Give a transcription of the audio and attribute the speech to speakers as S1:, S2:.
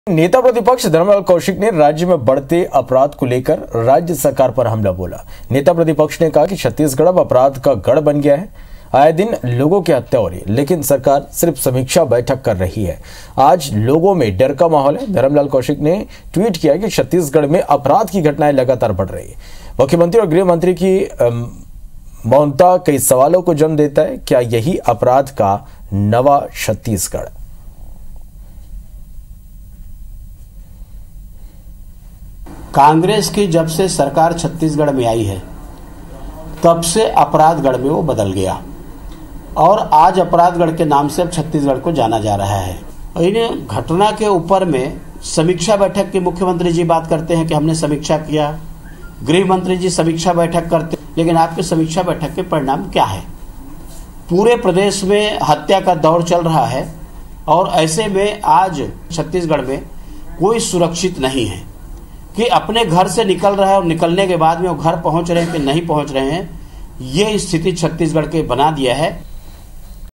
S1: नेता प्रतिपक्ष धर्मलाल कौशिक ने राज्य में बढ़ते अपराध को लेकर राज्य सरकार पर हमला बोला। नेता प्रतिपक्ष ने कहा कि छत्तीसगढ़ अब अपराध का गढ़ बन गया है। आए दिन लोगों की हत्या हो रही है, लेकिन सरकार सिर्फ समीक्षा बैठक कर रही है। आज लोगों में डर का माहौल है। धर्मलाल कौशिक ने ट्वीट किया कि छत्तीसगढ़ में अपराध की घटनाएं लगातार बढ़ रही है। मुख्यमंत्री और गृह मंत्री की मौनता कई सवालों को जन्म देता है। क्या यही अपराध का नवा छत्तीसगढ़?
S2: कांग्रेस की जब से सरकार छत्तीसगढ़ में आई है तब से अपराधगढ़ में वो बदल गया और आज अपराधगढ़ के नाम से अब छत्तीसगढ़ को जाना जा रहा है। इन घटना के ऊपर में समीक्षा बैठक की मुख्यमंत्री जी बात करते हैं कि हमने समीक्षा किया, गृह मंत्री जी समीक्षा बैठक करते, लेकिन आपके समीक्षा बैठक के परिणाम क्या है? पूरे प्रदेश में हत्या का दौर चल रहा है और ऐसे में आज छत्तीसगढ़ में कोई सुरक्षित नहीं है कि अपने घर से निकल रहा है और निकलने के बाद में वो घर पहुंच रहे हैं कि नहीं पहुंच रहे हैं। ये स्थिति छत्तीसगढ़ के बना दिया है।